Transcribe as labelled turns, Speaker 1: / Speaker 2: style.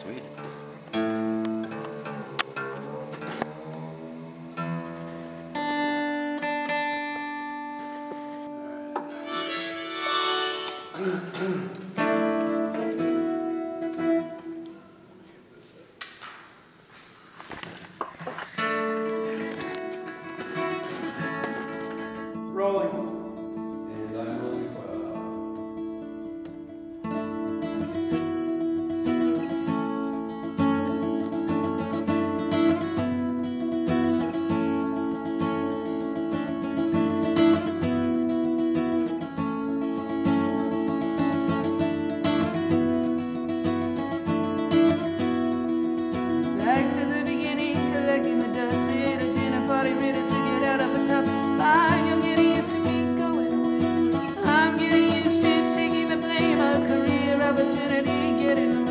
Speaker 1: Sweet.
Speaker 2: Rolling. And I'm rolling as well.
Speaker 3: Back to the beginning, collecting the dust at a dinner party, ready to get out of a tough spot. You're getting used to me going away. I'm getting used to taking the blame. A career opportunity, getting